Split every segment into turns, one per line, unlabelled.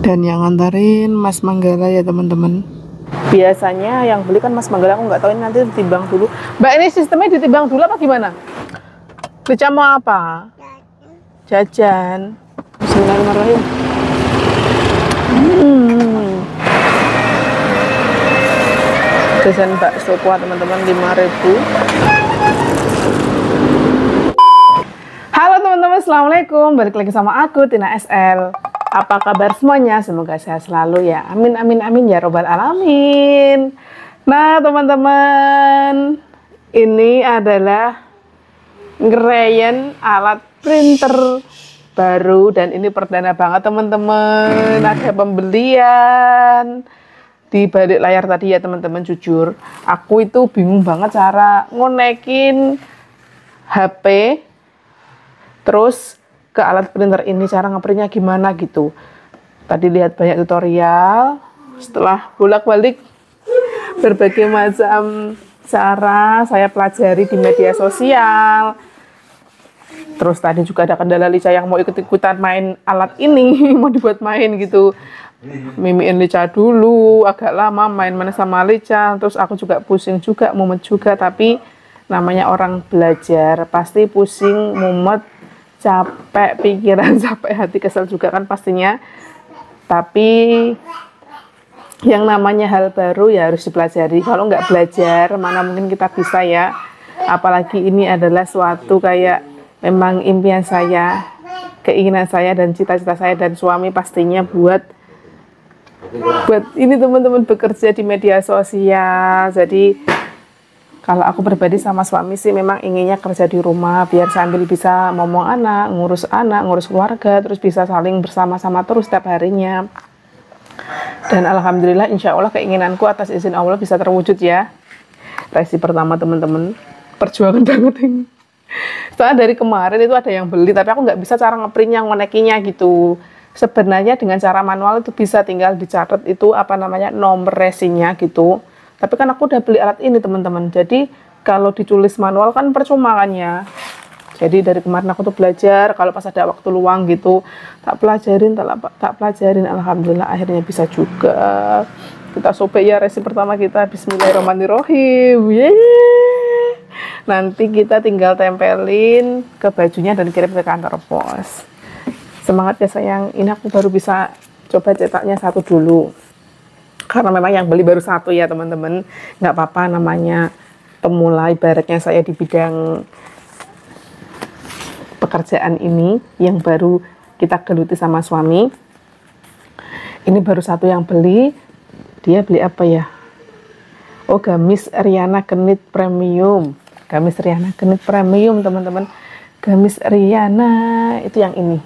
Dan yang nganterin Mas Manggala ya teman-teman. Biasanya yang beli kan Mas Manggala, aku nggak tahu ini nanti ditimbang dulu. Mbak, ini sistemnya ditimbang dulu apa gimana? Beca mau apa? Jajan. Bismillahirrahmanirrahim. Jajan bakso kuah teman-teman 5.000. Halo teman-teman, assalamualaikum. Balik lagi sama aku Tina SL. Apa kabar semuanya? Semoga sehat selalu ya. Amin amin amin ya robbal alamin. Nah teman-teman, ini adalah ngerayen alat printer baru dan ini perdana banget teman-teman. Ada pembelian di balik layar tadi ya teman-teman. Jujur aku itu bingung banget cara ngonekin HP terus ke alat printer ini, cara ngeprintnya gimana gitu. Tadi lihat banyak tutorial, setelah bolak-balik berbagai macam cara saya pelajari di media sosial. Terus tadi juga ada kendala Lica yang mau ikut-ikutan main alat ini, mau dibuat main gitu. Mimiin Lica dulu, agak lama main-main sama Lica. Terus aku juga pusing juga, mumet juga. Tapi namanya orang belajar, pasti pusing, mumet, capek pikiran, capek hati, kesel juga kan pastinya. Tapi yang namanya hal baru ya harus dipelajari. Kalau nggak belajar, mana mungkin kita bisa ya. Apalagi ini adalah suatu kayak memang impian saya, keinginan saya dan cita-cita saya dan suami pastinya buat ini teman-teman, bekerja di media sosial. Jadi kalau aku pribadi sama suami sih memang inginnya kerja di rumah biar sambil bisa ngomong anak, ngurus keluarga, terus bisa saling bersama-sama terus setiap harinya. Dan alhamdulillah insya Allah keinginanku atas izin Allah bisa terwujud ya. Resi pertama teman-teman, perjuangan banget ini. Soalnya dari kemarin itu ada yang beli tapi aku nggak bisa cara ngeprintnya, ngonekinya gitu. Sebenarnya dengan cara manual itu bisa, tinggal dicatat itu apa namanya nomor resinya gitu. Tapi kan aku udah beli alat ini teman-teman, jadi kalau ditulis manual kan percuma kan ya. Jadi dari kemarin aku tuh belajar, kalau pas ada waktu luang gitu tak pelajarin, alhamdulillah akhirnya bisa juga. Kita sobek ya resi pertama kita. Bismillahirrahmanirrahim. Yeay. Nanti kita tinggal tempelin ke bajunya dan kirim ke kantor pos. Semangat ya sayang, ini aku baru bisa coba cetaknya satu dulu. Karena memang yang beli baru satu ya teman-teman. Nggak apa-apa, namanya pemula ibaratnya saya di bidang pekerjaan ini yang baru kita geluti sama suami. Ini baru satu yang beli. Dia beli apa ya? Oh, gamis Riana Kenit Premium. Gamis Riana Kenit Premium teman-teman. Gamis Riana itu yang ini.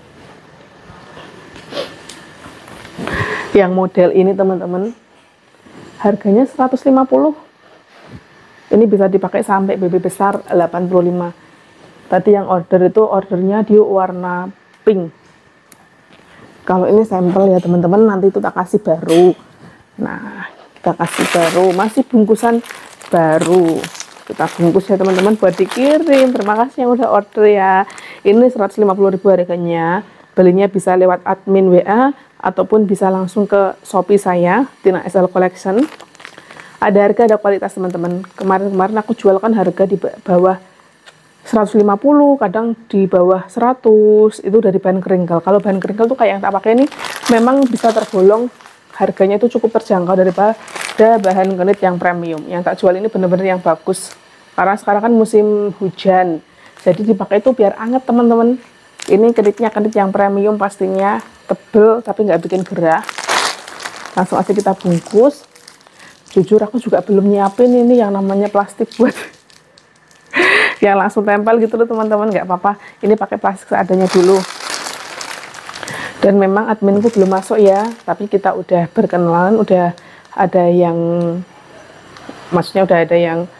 Yang model ini teman-teman harganya 150. Ini bisa dipakai sampai BB besar 85. Tadi yang order itu ordernya di warna pink. Kalau ini sampel ya teman-teman, nanti itu tak kasih baru. Nah, kita kasih baru, masih bungkusan baru. Kita bungkus ya teman-teman buat dikirim. Terima kasih yang udah order ya. Ini 150.000 harganya. Belinya bisa lewat admin WA ataupun bisa langsung ke Shopee saya, Tina SL Collection. Ada harga, ada kualitas teman-teman. Kemarin aku jual kan harga di bawah 150, kadang di bawah 100, itu dari bahan keringkel. Kalau bahan keringkel tuh kayak yang tak pakai ini, memang bisa tergolong harganya itu cukup terjangkau daripada bahan kenit yang premium. Yang tak jual ini bener-bener yang bagus. Karena sekarang kan musim hujan, jadi dipakai itu biar anget teman-teman. Ini kenitnya kenit yang premium pastinya, tebel tapi nggak bikin gerah. Langsung aja kita bungkus. Jujur aku juga belum nyiapin ini yang namanya plastik buat yang langsung tempel gitu loh teman-teman. Nggak apa-apa, ini pakai plastik seadanya dulu. Dan memang adminku belum masuk ya, tapi kita udah berkenalan, udah ada yang, maksudnya udah ada yang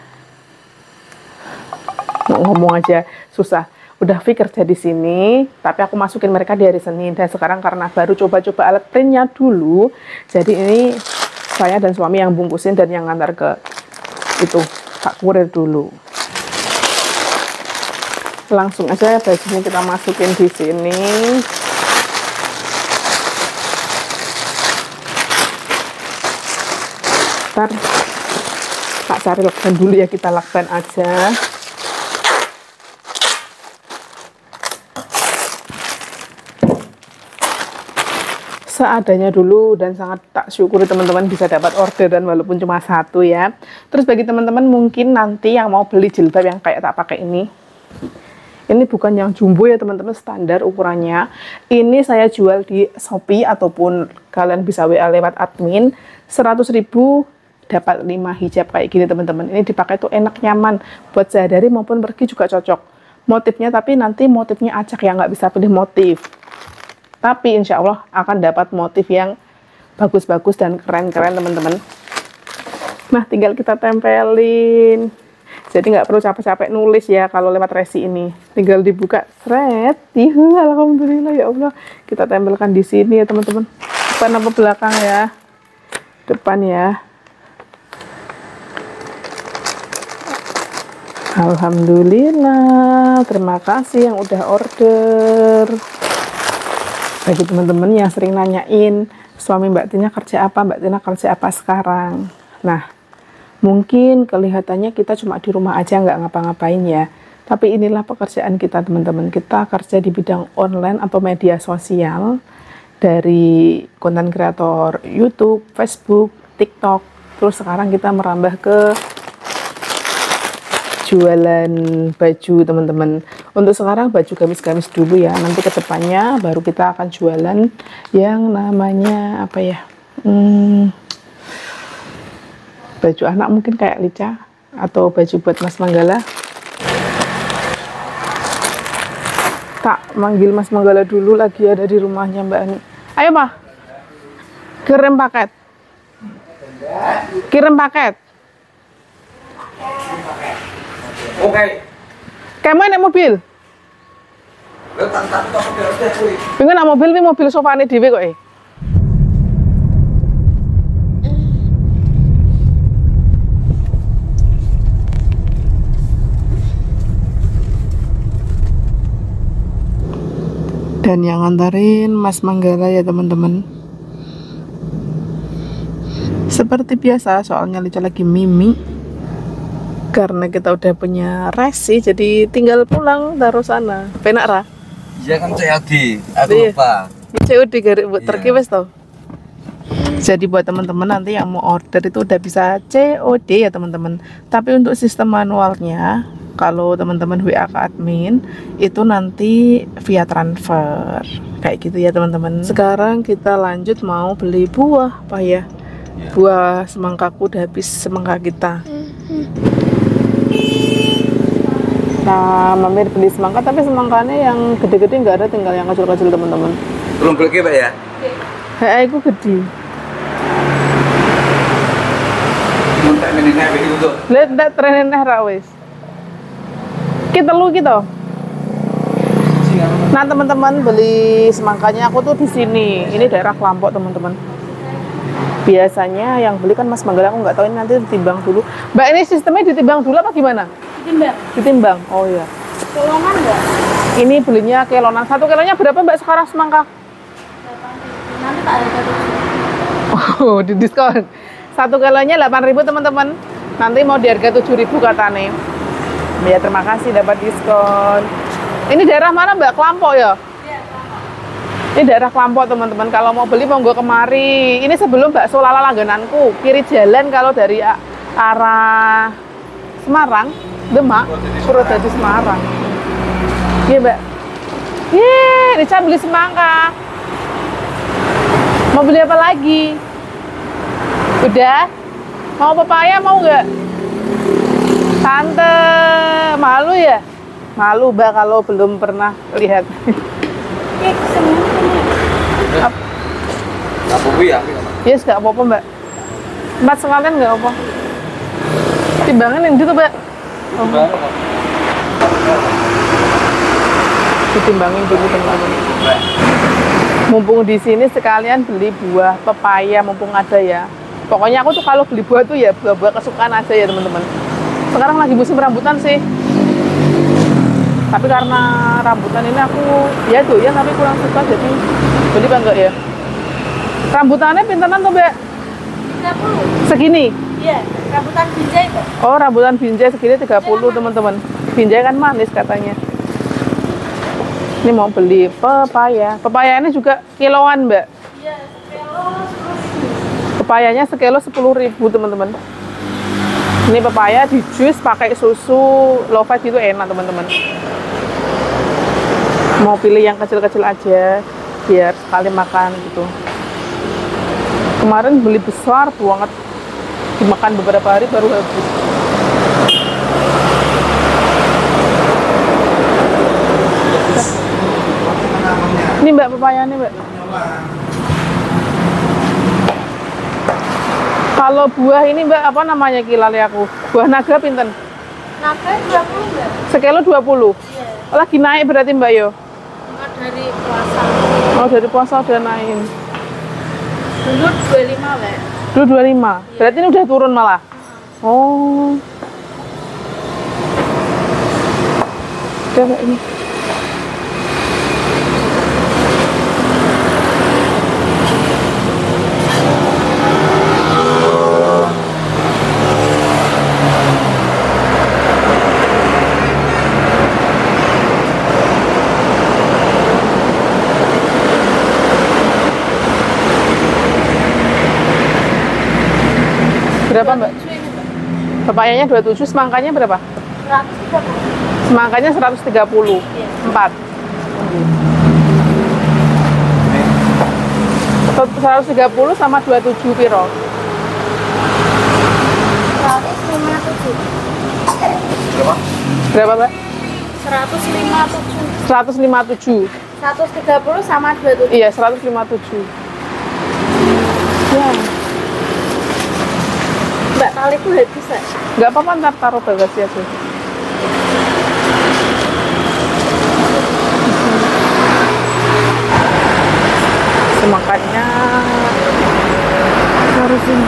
ngomong aja susah. Udah fix kerja di sini, tapi aku masukin mereka di hari Senin. Dan sekarang karena baru coba-coba alat printnya dulu, jadi ini saya dan suami yang bungkusin dan yang ngantar ke itu Pak Kurir dulu. Langsung aja bajunya kita masukin di sini. Ntar tak cari lakban dulu ya, kita lakban aja. Seadanya dulu, dan sangat tak syukuri teman-teman bisa dapat orderan walaupun cuma satu ya. Terus bagi teman-teman mungkin nanti yang mau beli jilbab yang kayak tak pakai ini bukan yang jumbo ya teman-teman, standar ukurannya. Ini saya jual di Shopee ataupun kalian bisa WA lewat admin, 100.000 dapat 5 hijab kayak gini teman-teman. Ini dipakai tuh enak, nyaman buat sehari-hari maupun pergi juga cocok. Motifnya tapi nanti motifnya acak ya, nggak bisa pilih motif. Tapi insya Allah akan dapat motif yang bagus-bagus dan keren-keren teman-teman. Nah, tinggal kita tempelin. Jadi nggak perlu capek-capek nulis ya kalau lewat resi ini. Tinggal dibuka, seret. Alhamdulillah ya Allah. Kita tempelkan di sini ya teman-teman. Depan apa belakang ya? Depan ya. Alhamdulillah. Terima kasih yang udah order. Bagi teman-teman yang sering nanyain, suami Mbak Tina kerja apa, Mbak Tina kerja apa sekarang. Nah, mungkin kelihatannya kita cuma di rumah aja nggak ngapa-ngapain ya. Tapi inilah pekerjaan kita teman-teman. Kita kerja di bidang online atau media sosial. Dari konten kreator YouTube, Facebook, TikTok. Terus sekarang kita merambah ke jualan baju teman-teman. Untuk sekarang baju gamis-gamis dulu ya, nanti ke depannya baru kita akan jualan yang namanya apa ya, baju anak mungkin kayak Lica, atau baju buat Mas Manggala. Tak manggil Mas Manggala dulu, lagi ada di rumahnya Mbak Ani. Ayo Pak, kirim paket, kirim paket.
Oke.
Kamu naik mobil? Pengen naik mobil, ini mobil sofane dhewe kok Dan yang ngantarin Mas Manggala ya teman-teman. Seperti biasa, soalnya Lica lagi mimi. Karena kita udah punya resi, jadi tinggal pulang taruh sana. Penak ra?
Iya kan COD, aku lupa.
COD garik buat terkiwes toh. Jadi buat teman-teman nanti yang mau order itu udah bisa COD ya teman-teman. Tapi untuk sistem manualnya, kalau teman-teman WA ke admin, itu nanti via transfer. Kayak gitu ya teman-teman. Sekarang kita lanjut mau beli buah, Pak ya. Buah semangkaku udah habis semangka kita. Nah, Mamir beli semangka, tapi semangkanya yang gede-gede nggak ada, tinggal yang kecil-kecil teman-teman.
Belum beli Pak ya?
Hei, aku gede.
Muntah nenek begitu tuh.
Lihat ndak tren neh ra wis. Kita lu gitu. Nah, teman-teman beli semangkanya aku tuh di sini. Ini daerah Kelampok, teman-teman. Biasanya yang beli kan Mas Manggala, aku nggak tahu ini nanti ditimbang dulu. Mbak, ini sistemnya ditimbang dulu apa gimana?
Ditimbang.
Ditimbang. Oh iya.
Kilonan enggak?
Ini belinya kilonan. 1 kilonya berapa Mbak sekarang semangka?
8.000. Nanti tak ada tuh.
Oh, di diskon. 1 kilonya 8.000 teman-teman. Nanti mau di harga 7.000 katanya. Ya, terima kasih dapat diskon. Ini daerah mana Mbak? Kelampok ya?
Iya, Kelampok.
Ini daerah Kelampok teman-teman. Kalau mau beli monggo kemari. Ini sebelum bakso lala langgananku. Kiri jalan kalau dari arah Semarang, Demak, Purwodadi Semarang. Iya Mbak. Yeay, Rica beli semangka. Mau beli apa lagi? Udah? Mau pepaya mau nggak? Tante, malu ya? Malu Mbak kalau belum pernah lihat.
Nggak apa-apa ya?
Yes, nggak apa-apa Mbak. 4 sekalian nggak apa-apa. Timbangan yang gitu Mbak. Oh. Ditimbangin dulu teman-teman. Mumpung di sini sekalian beli buah pepaya, mumpung ada ya. Pokoknya aku tuh kalau beli buah tuh ya buah-buah kesukaan aja ya teman-teman. Sekarang lagi musim rambutan sih. Tapi karena rambutan ini aku ya doyan tapi kurang suka, jadi beli apa enggak ya. Rambutannya pinteran tuh Mbak?
30.
Segini.
Iya, rambutan binjai kok.
Oh, rambutan binjai segini 30 teman-teman. Binjai kan manis katanya. Ini mau beli pepaya. Pepaya ini juga kiloan, Mbak.
Iya, sekilo 10.000.
Pepayanya sekilo 10.000 teman-teman. Ini pepaya di jus pakai susu low fat itu enak teman-teman. Mau pilih yang kecil-kecil aja biar sekali makan gitu. Kemarin beli besar banget, dimakan beberapa hari baru habis. Ini Mbak pepaya nih Mbak. Kalau buah ini Mbak apa namanya kilali aku? Buah naga pinten?
Naga 20 enggak?
Sekilo 20.
Iya,
Lagi naik berarti Mbak yo.
enggak dari puasa.
Oh dari puasa udah naik.
Dulu 25 Mbak.
Dulu 25. Berarti ini udah turun malah. Oh. Udah Mbak ini. Berapa Mbak?
27 ini Mbak.
Pepayanya 27, semangkanya berapa?
130.
Semangkanya 130.
Iya.
4. 130 sama 27 piro?
157.
Berapa?
Berapa Mbak?
157.
157.
130 sama 27.
Iya, 157. Ya,
Mbak taliku habis ya?
nggak apa-apa ntar taruh bagasi aja. Semakannya harus ini.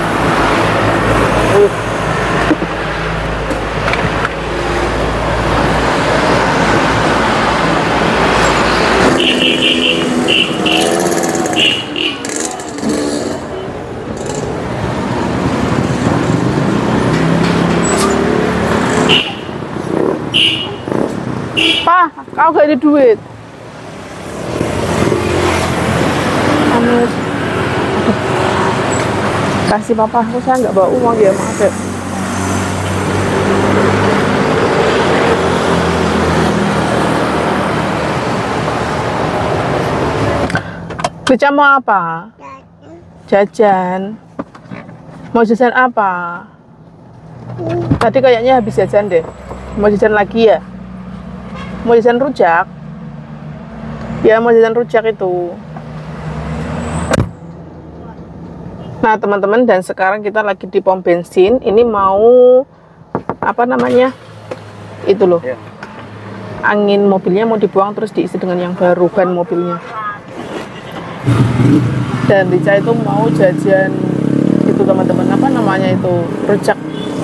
Pa, kau gak ada duit. Aduh. Kasih papa, aku saya nggak bawa uang ya, maaf ya. Beca mau apa? Jajan. Mau jajan apa? Tadi kayaknya habis jajan deh. Mau jajan lagi ya? Mau jajan rujak? Ya mau jajan rujak itu. Nah teman-teman, dan sekarang kita lagi di pom bensin. Ini mau apa namanya? Itu loh.
Iya.
Angin mobilnya mau dibuang terus diisi dengan yang baru, ban mobilnya. Dan Rica itu mau jajan itu teman-teman, apa namanya itu, rujak.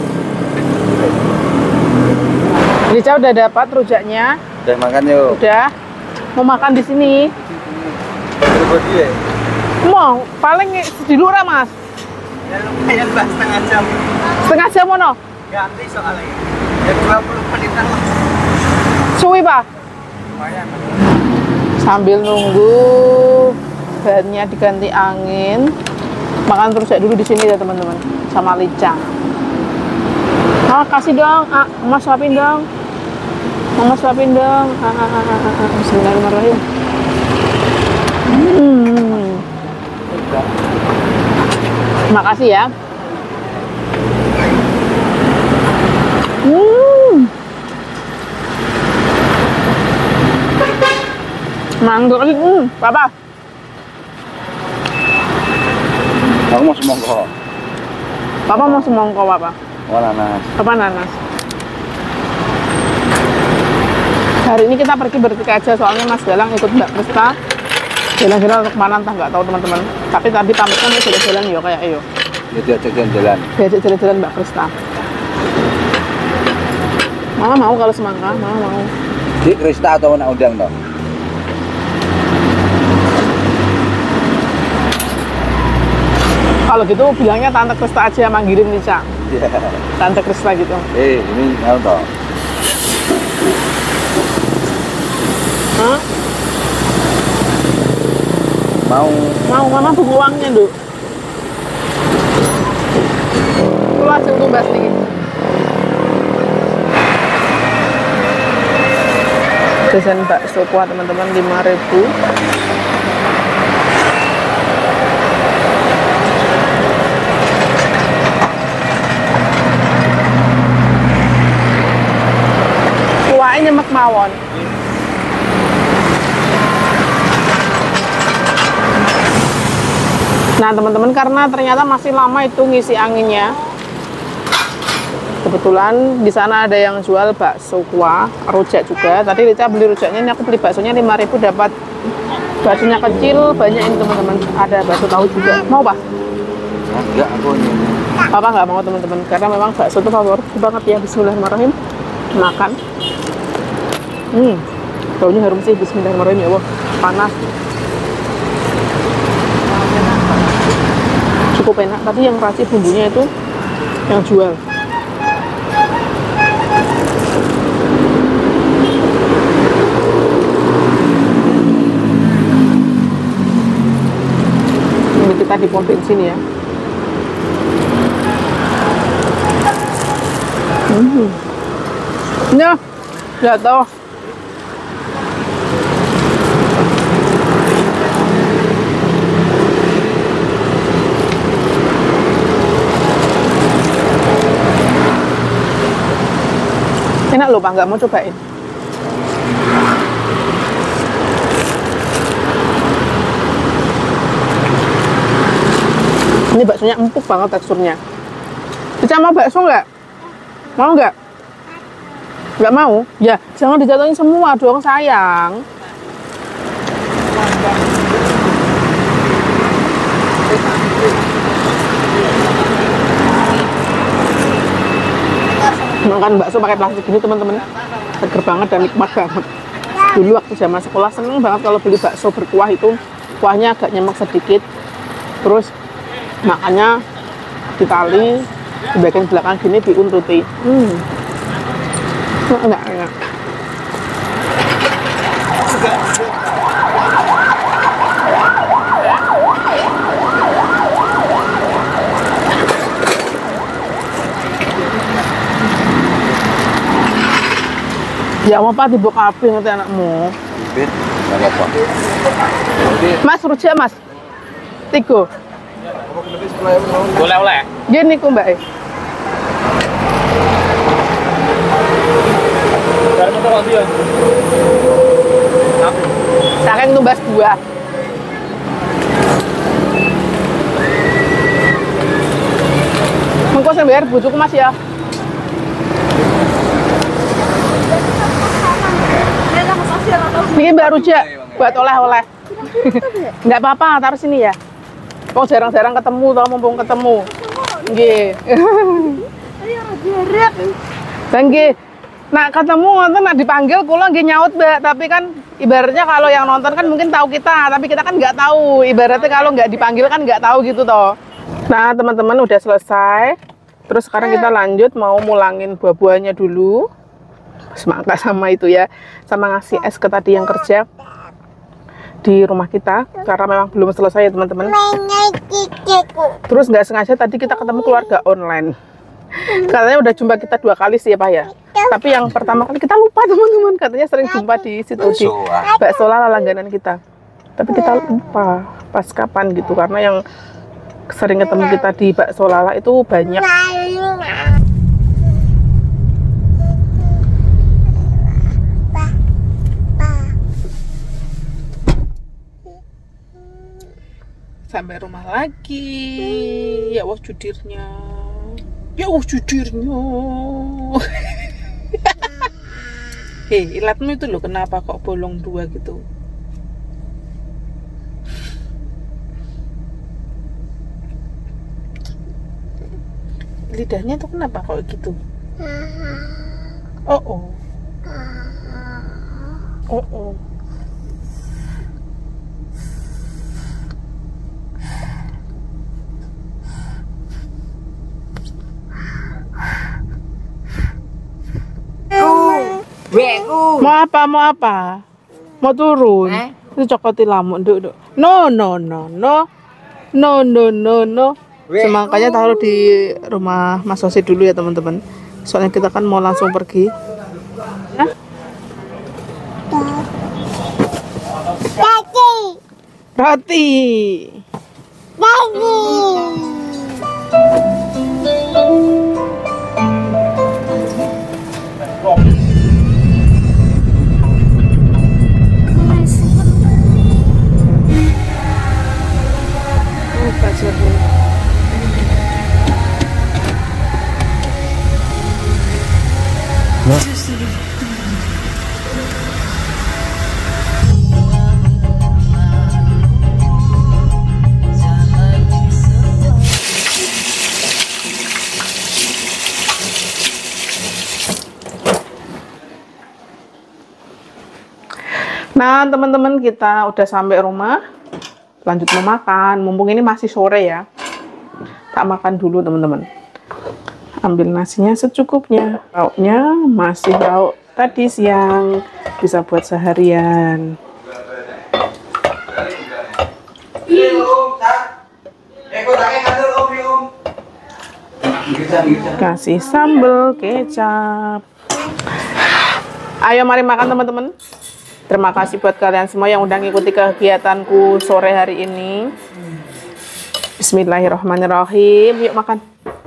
Rica udah dapat rujaknya.
Udah makan yuk.
Udah. Mau makan di sini.
Berapa dia?
Mau paling di lurah Mas.
Ya lumayan Mbak, setengah jam.
Setengah jam mono.
Ganti soalnya. Ya 20 menitan lah.
Suwi Pak.
Lumayan.
Sambil nunggu bannya diganti angin, makan terus dulu di sini ya teman-teman, sama Lica. Ah, kasih dong, Mama suapin dong. Mama suapin dong. Bismillahirrahmanirrahim. Makasih ya. Mangga lagi, Papa.
Aku mau semongko.
Papa mau semongko, Papa.
Oh nanas.
Papa nanas. Hari ini kita pergi bertiga aja, soalnya Mas Galang ikut Mbak Krista. Jalan-jalan untuk kemana entah nggak tahu teman-teman. Tapi tadi pamitnya mau jalan-jalan yo kayak yo.
Ya diajak jalan-jalan.
Diajak jalan-jalan Mbak Krista. Mama mau kalau semangka, Mama mau.
Di Krista atau nak undang dong?
Kalau gitu bilangnya Tante Krista aja yang manggirin Lica.
Iya.
Tante Krisna gitu.
Ini tahu toh.
Hah?
Mau
Mama tunggu uangnya, Duk. Lu langsung tumbas nih. Desain bakso kuah teman-teman 5.000. Kuahnya nyemek mawon. Nah teman-teman, karena ternyata masih lama itu ngisi anginnya, kebetulan di sana ada yang jual bakso kuah, rujak juga. Tadi Rica beli rujaknya, ini aku beli baksonya 5.000 dapat baksonya kecil, banyak ini teman-teman. Ada bakso tahu juga. Mau Pak?
enggak aku ini.
Papa nggak mau teman-teman, karena memang bakso itu favorit banget ya. Bismillahirrahmanirrahim. Makan. Baunya harum sih. Bismillahirrahmanirrahim ya Allah. Panas. Cukup enak, tapi yang racik bumbunya itu yang jual. Ini kita di pom bensin ya. Ya, jatuh. Enak loh Pak, nggak mau cobain. Ini baksonya empuk banget teksturnya. Cica mau bakso nggak? Mau nggak? Nggak mau? Ya, jangan dijatuhin semua dong sayang. Makan bakso pakai plastik ini teman-teman, seger banget dan nikmat banget. Dulu waktu zaman sekolah seneng banget kalau beli bakso berkuah itu, kuahnya agak nyemek sedikit, terus makannya ditali di bagian belakang gini diuntuti. Enak. Ya apa tiba kabeh ngerti anakmu.
Bit, enggak apa.
Mas rujak Mas. 3.
Boleh.
Gini ku Mbak. Saking tumbas 2. Mengko sing bayar bojoku Mas ya. Ini Mbak Rujak buat oleh-oleh. Nggak apa-apa, taruh sini ya. Kok jarang-jarang ketemu, tau mumpung ketemu. Nggih. Nggih. Nah, ketemu nonton nak dipanggil kula nggih nyaut, Mbak. Tapi kan ibaratnya kalau yang nonton kan mungkin tahu kita, tapi kita kan nggak tahu. Ibaratnya kalau nggak dipanggil kan nggak tahu gitu toh. Nah, teman-teman udah selesai. Terus sekarang kita lanjut mau mulangin buah-buahnya dulu. Semangka sama itu ya, sama ngasih es ke tadi yang kerja di rumah kita karena memang belum selesai ya teman-teman. Terus nggak sengaja tadi kita ketemu keluarga online, katanya udah jumpa kita 2 kali sih ya Pak ya, tapi yang pertama kali kita lupa teman-teman, katanya sering jumpa di situ di bakso lala langganan kita, tapi kita lupa pas kapan gitu, karena yang sering ketemu kita di bakso lala itu banyak. Sampai rumah lagi. Ya Allah judirnya. Hei, ilatmu itu loh, kenapa kok bolong 2 gitu? Lidahnya tuh kenapa kok gitu? Oh.
Weku.
Mau apa? Mau apa? Mau turun?
Eh?
Itu cokoti lamu, duk. No, no, no, no. No, no, no, no. Semangkanya taruh di rumah Mas Sosi dulu ya teman-teman. Soalnya kita kan mau langsung pergi. Hah? Roti. Nah, teman-teman, kita udah sampai rumah. Lanjut mau makan. Mumpung ini masih sore ya. Tak makan dulu, teman-teman. Ambil nasinya secukupnya. Lauknya masih lauk tadi siang. Bisa buat seharian. Kasih sambal kecap. Ayo mari makan, teman-teman. Terima kasih buat kalian semua yang udah ngikuti kegiatanku sore hari ini. Bismillahirrahmanirrahim. Yuk makan.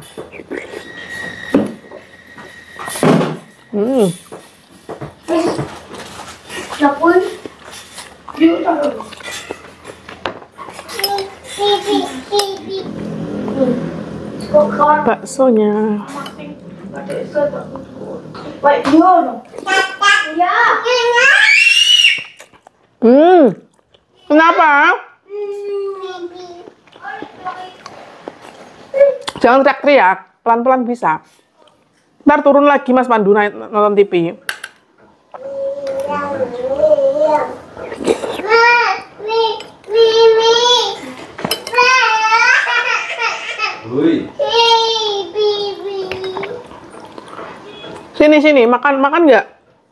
Dapun. Yuk,
Baksonya.
Baik, yuk. Ya.
Kenapa? Jangan teriak-teriak, pelan-pelan bisa. Ntar turun lagi Mas Pandu nonton TV. Sini, makan nggak?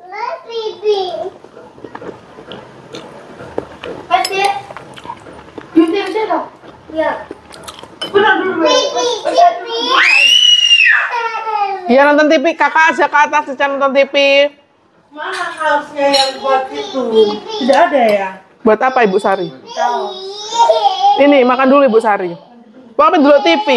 Iya nonton TV, kakak aja ke atas aja nonton TV.
Mana kaosnya yang buat itu? Tidak ada ya?
Buat apa Ibu Sari? Ini makan dulu Ibu Sari. Mau apa dulu TV?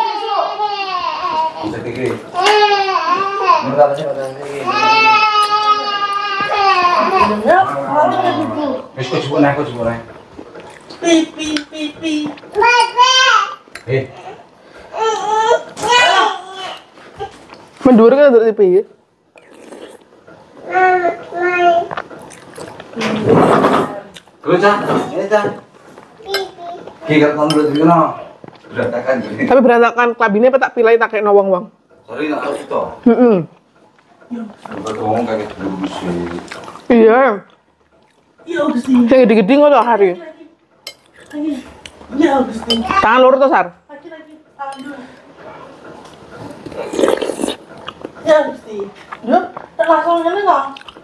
Pipi.
Mendur kan dulu TV? Tapi berantakan klabinnya apa tak pilih tak kayak nawang-wang.
Sorry, nak aku toh. Ngomong kayak gitu sih.
Iya.
Ya Gusti.
Yang gede-gede nggak tuh hari.
Ya Gusti.
Tangan lurus tuh Sar.
Lagi. Ya Gusti. Yuk, langsung ngene kok.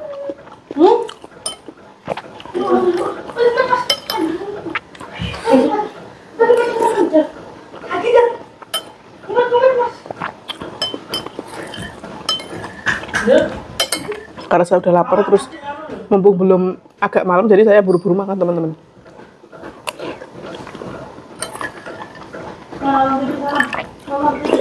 Karena saya udah lapar terus mumpung belum agak malam jadi saya buru-buru makan teman-teman.
Mama